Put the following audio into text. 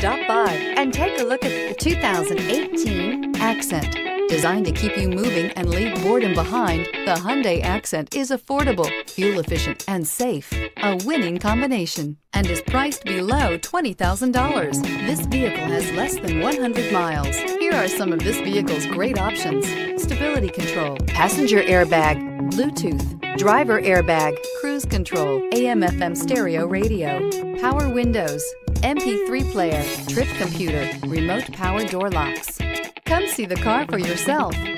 stop by and take a look at the 2018 Accent. Designed to keep you moving and leave boredom behind, the Hyundai Accent is affordable, fuel-efficient, and safe. A winning combination, and is priced below $20,000. This vehicle has less than 100 miles. Here are some of this vehicle's great options: stability control, passenger airbag, Bluetooth, driver airbag, cruise control, AM/FM stereo radio, power windows, MP3 player, trip computer, remote power door locks. Come see the car for yourself.